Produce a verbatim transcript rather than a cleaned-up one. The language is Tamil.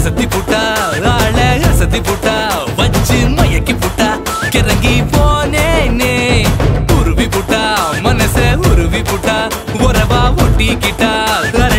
அசத்தி புட்டா ஆள அசத்தி புட்டா வச்சு மயக்கி புட்டா கிறங்கி போனேனே உருவி புட்டா மனச உருவி புட்டா உறவா ஒட்டிக்கிட்டா